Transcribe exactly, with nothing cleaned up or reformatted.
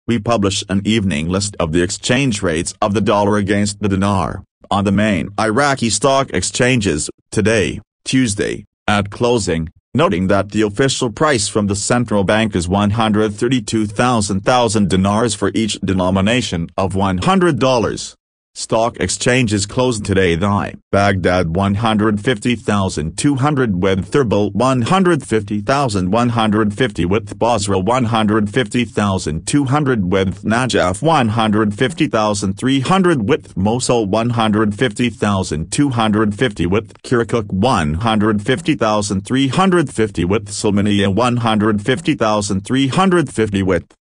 we publish an evening list of the exchange rates of the dollar against the dinar, on the main Iraqi stock exchanges, today, Tuesday, at closing, noting that the official price from the central bank is one hundred thirty-two thousand dinars for each denomination of one hundred dollars. Stock exchanges closed today. The Baghdad one hundred fifty thousand two hundred with Erbil one hundred fifty thousand one hundred fifty with Basra one hundred fifty thousand two hundred with Najaf one hundred fifty thousand three hundred with Mosul one hundred fifty thousand two hundred fifty with Kirkuk one hundred fifty thousand three hundred fifty with Sulmania one hundred fifty thousand three hundred fifty with